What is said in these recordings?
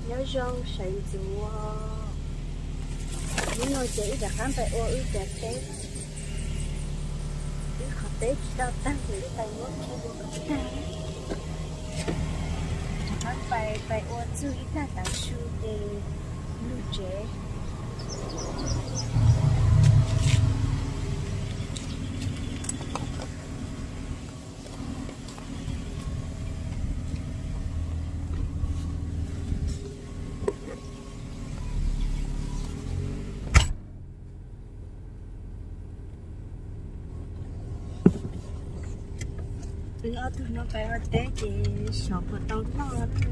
nhớ rau sấy rùa những người chỉ đã khám phải ô ư đẹp thế cái khó tế chỉ đau tăng thì tay ngốt khi vô có ta khám phải ô chữ ít là tăng su để lưu chế ở tụi nó phải ở té chị sợ vào tao nó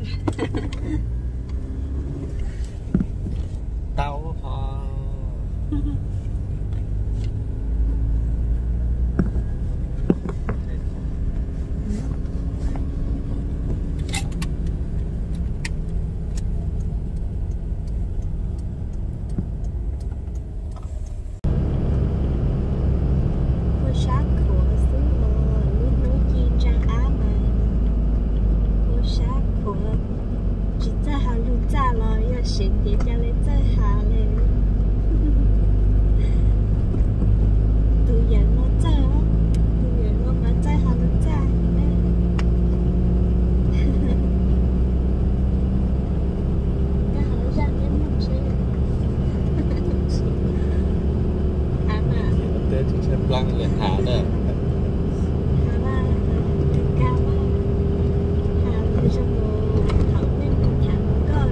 tao họ xin để cho lên tới hà lên tụi giờ nó chơi á tụi giờ nó mà chơi hà nó chơi cái hà nó ra đến năm xí hà mà tế chỉ sẽ lăng lên hà đó hà mà cao mà hà lên trong bộ thảo nên thằng có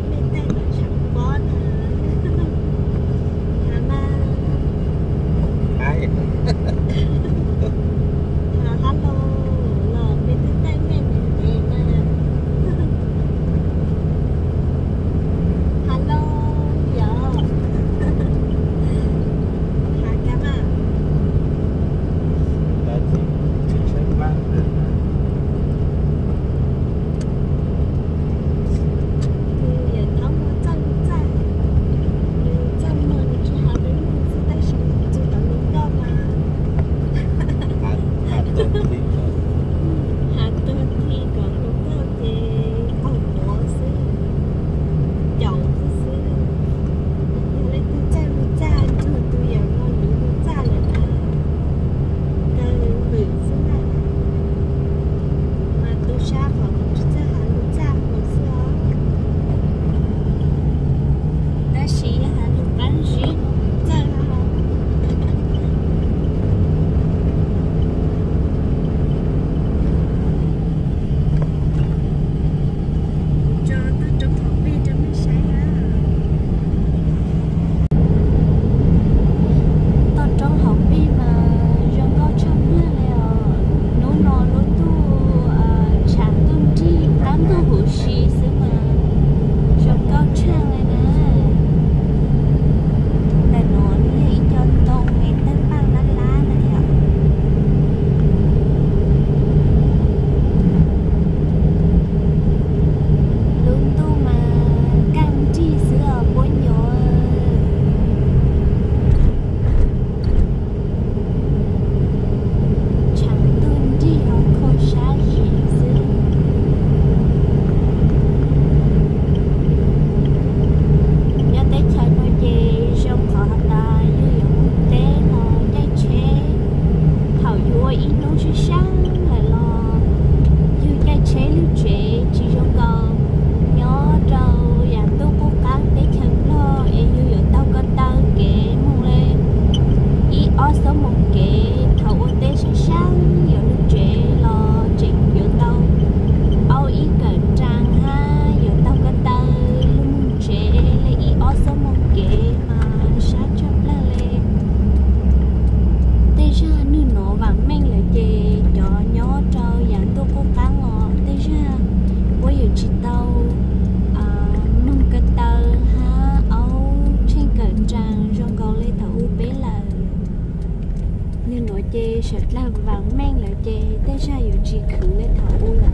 sợ là vàng men là chê tới saoอยู่chỉ khử lên thầu là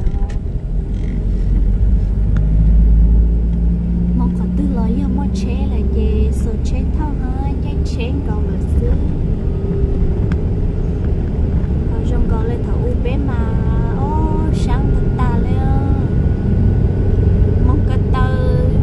mong có tư lối giờ mong chế là chê số chế thao hơi cái chế còn là xứ còn trong còn lên thầu bé mà ô sáng thật ta lên mong cái tơ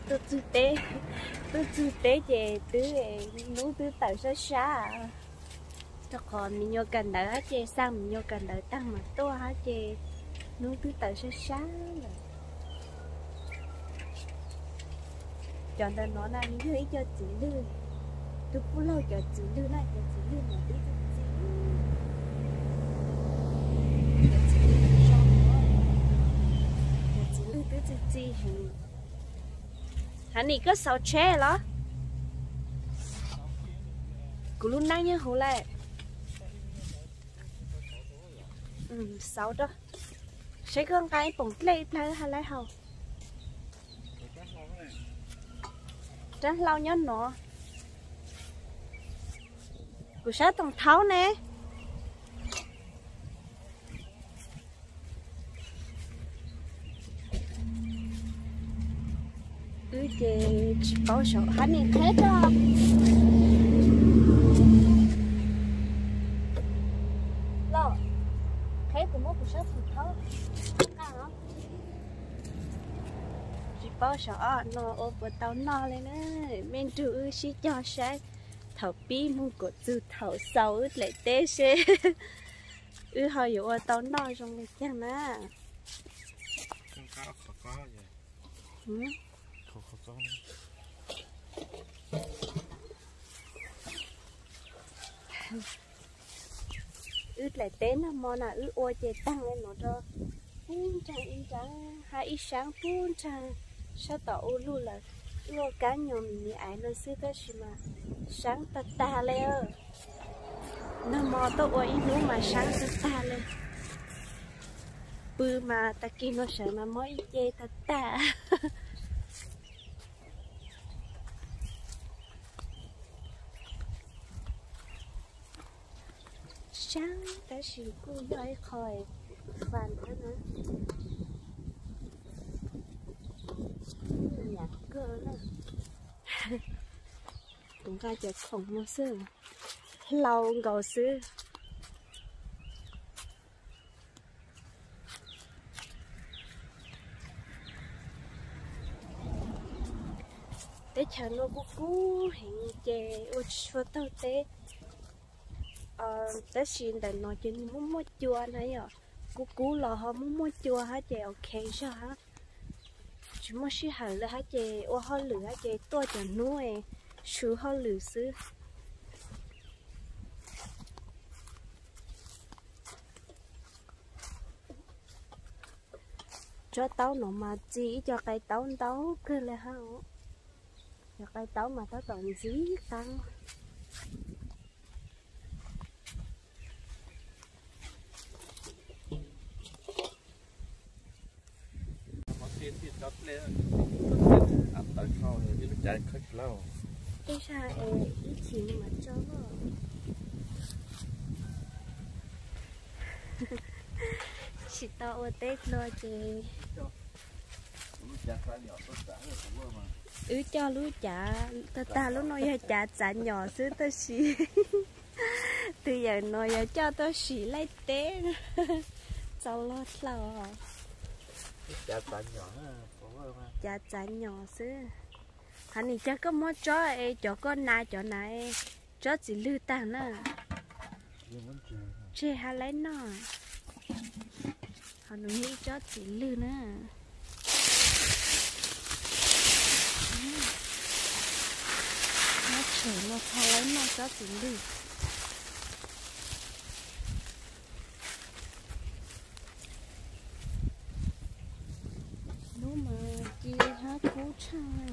tôi chưa té về tứ nú tứ tàu xa xa cho còn mình nhớ cần đỡ hết chê sang mình nhớ cần đỡ tăng mà to hết chê nú tứ tàu xa xa chọn tên nó là như ý cho chị lư tôi cũng lâu cho chị lư này cho chị lư mà tí cho chị hình hắn này có sáu tre đó cứ luôn năng nhá hồ lại sáu đó sẽ con cái bổng lê plei hay lại hầu rất lâu nhớ nó cứ sát tông tháo nè chè bảo sợ hắn nhìn hết đó lo hết cũng mất một số phần thớ chỉ bảo sợ nó ôm vào tao no lên nữa men trừ chỉ cho sáng thầu pi mua cột từ thầu sau lại té xe hơi dụ tao no trong cái chăng á ướt lại tên nó mò nào ướt ôi chè tăng lên nó cho phun trắng hai ít sáng phun trắng sao tao luôn là ướt cá nhom như ai nó xưa tới mà sáng ta lên nó mò tao ôi ít nữa mà sáng ta lên bự mà ta kia nó sợ mà mỗi chè ta sáng ta chỉ cô nói khỏi phản thế nữa nhạc cơ nữa tụi ta chợt khổng mua xưa lâu gầu xưa để chờ nó cú hiện chè ôi cho tao té tới xin để nói chuyện muốn mua chua này à cú lò họ muốn mua chua hả chè ok sao hả chỉ mua xí hẳn là hả chè ô họ lửa hả chè to chả nuôi chú họ lửa xứ cho tao nó mà chỉ cho cái tao cứ là hả cho cái tao mà tao toàn dí tăng ăn tới kho thì nó chạy khách lâu cái sao ít chịu mà cho chỉ tao ở tết lo chị cho lúa chả ta lúc nói chả nhỏ xứ ta xí từ giờ nói cho tao xí lấy té sau lo lâu chả nhỏ xứ hắn thì chắc có món chó ấy chó con nai chó này chó chỉ lư tàng nữa chê hà lấy nó hắn nghĩ chó chỉ lư nữa nó chở nó thao lấy nó chó chỉ lư nó mà chi hát cú trai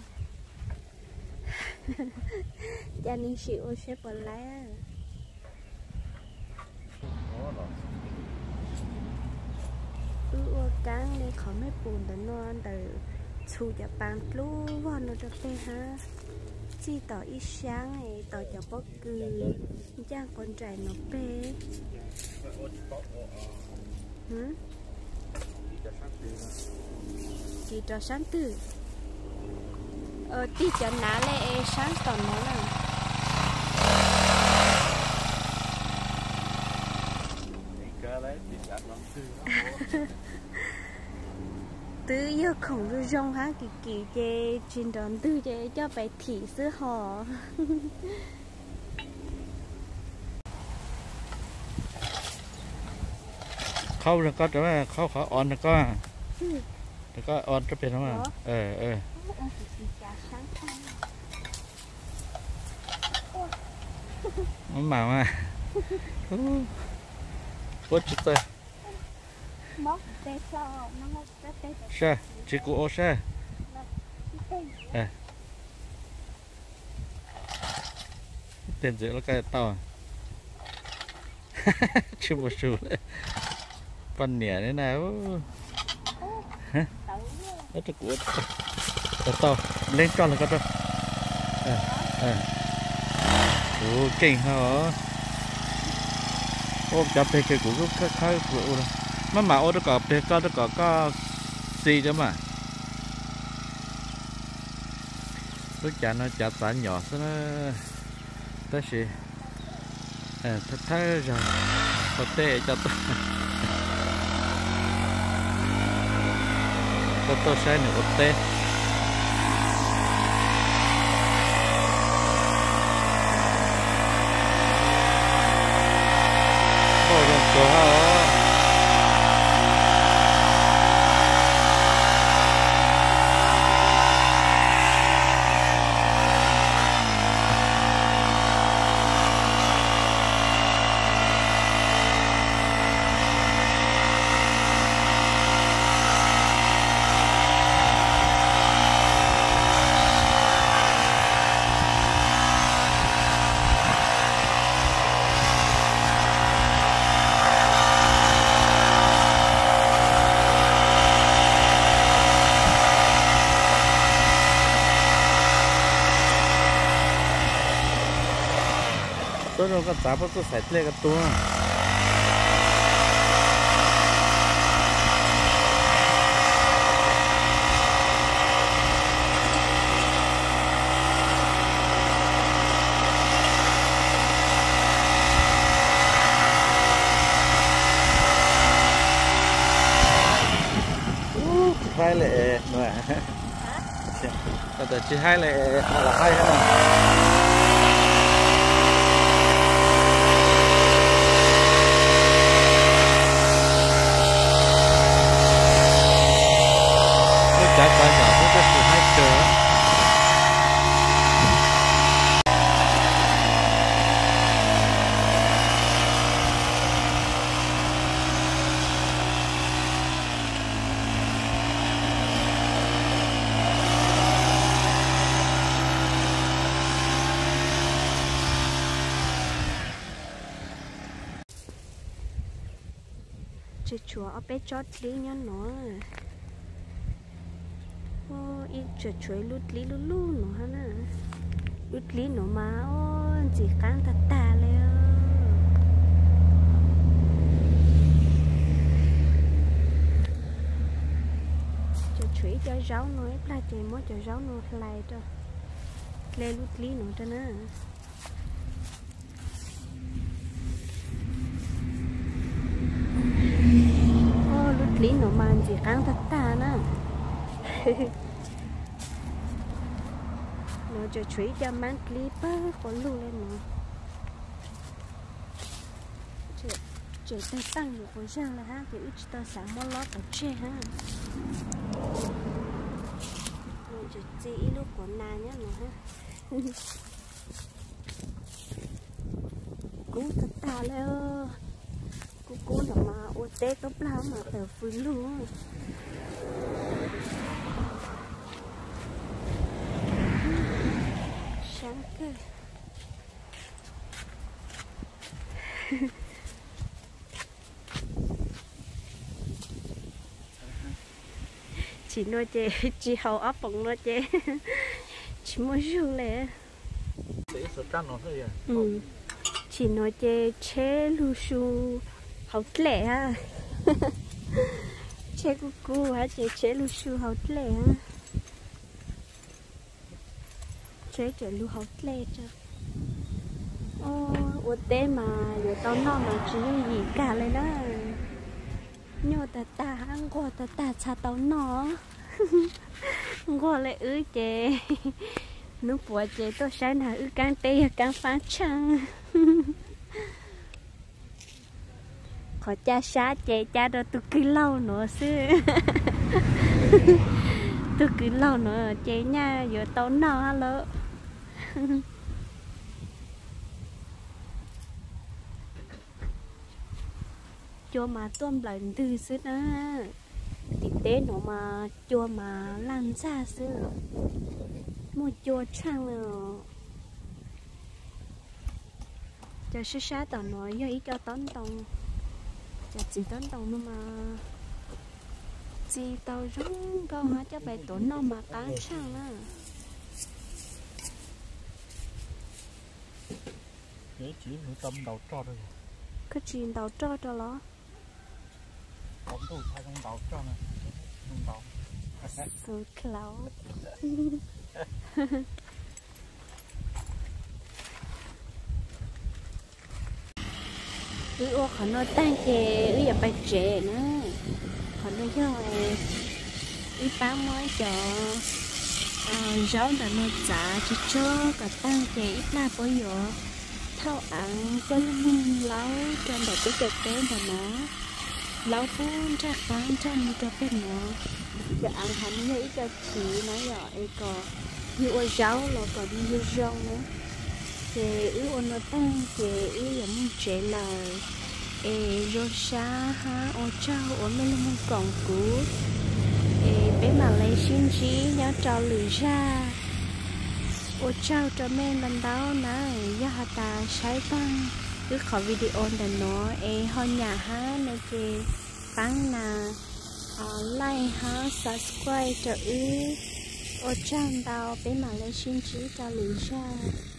cha ninh chịu sẽ bỏ lá cáng đây khỏi mấy bùn để nó từ chu cho bàn lú vào nó cho tê ha chi tỏ ít sáng này tỏ cho bó cừ cha con trai nó bê chỉ cho sáng từ tí cho ná lệ sáng còn nó là tứ yêu khổng rồi rong hả kỳ kỳ chê trên đón tư chê cho phải thị sữa hò khâu rồi có chỗ khâu khó on rồi có có on cho bên đó mà nó màu mà quất chút tay móc té sao nó móc té sa chỉ cụ ô sa tiền giữ nó cái to chưa một số con nẻ thế nào hả nóจะcụ to lên tròn là có đâu ồ kinh hả ôm chặt về cái cụ khá khá cụ rồi mà ô nó có về có xì đó mà lúc chả nó chả tả nhỏ sao nó tới gì thật thay rồi có tệ cho tôi sẽ nữa có tệ tôi rồi có giá bắt tôi xài lên cái tua hai lệ nữaแต่chỉ hai lệ là hai ha trái cây nhỏ cũng có sự hai trở chơi chùa ở bé chót đi nhá nó ít chuột chuối lút lý nó ha nè lút lý nó mà chỉ cắn ta lên chuột chuối cho rau nó là chạy mỗi cho rau nó lại cho lên lút lý nó cho nó lút lý nó mà chỉ cắn ta nè nó cho chuối cho mang clip á có luôn lên nó trời tay tăng được hồi sáng là ha thì ít ta sáng món lót ở trên ha rồi cho chị lúc của na nhá nó ha cú thật ta lên cú là mà ô tê tốt lắm mà tờ phun luôn sáng cơ chị nói chê chị hầu ấp bằng nói chê chị muốn rượu lẽ chị nói chê chế lưu su hầu lẽ ha chế cu hả chị chế lưu su hầu lẽ ha chế chế lưu hầu lẽ cho ô tê mà giờ tao nó mà chỉ gì cảเลยđó nhô ta ngô ta cha tao nó ngô lại ư chè nước bùa chè tôi sáng nào ư căng tê căng phá chăng khỏi cha xá chè cha đó tôi cứ lâu nữa xưa tôi cứ lâu nữa chè nha giờ tao nó lỡ chua mà tôm lần từ xưa đó thực tế nó mà chua mà lan xa xưa mua chua chăng rồi cho sát sát tao nói do ý cho tón tông cho chỉ tón tông nữa mà chỉ tao rung câu hả cho bài tốn nó mà cá chăng á dễ chỉ người tâm đầu cho rồi cái chuyện tao cho nó không đủ thay con đầu cho nè đầu sự khéo ô khó nó tan chèอย่าไปเจนะkhó nó do ý báo mới cho rau là nó trả cho cả tan chè ít là bây giờ thao ăn có lâu cho đầu cái chợ tên là nó lâu phun ra bán cho nó cho bên nó cho ăn hắn nghĩ cho chị nó rồi có nhiều rau là còn nhiều rau nữa thì ưu nó tăng thì ưu là muốn trẻ lời rồi xa ha ô trao ô mình là muốn còn cú bé mà lấy xin chí nhớ trao lười ra ô trao cho mình lần đó này do họ ta sai tăng cứ khỏi video để nó ho nhà ha này thì tăng là like ha subscribe cho ô trao đào bé mà lấy xin chí cho lười ra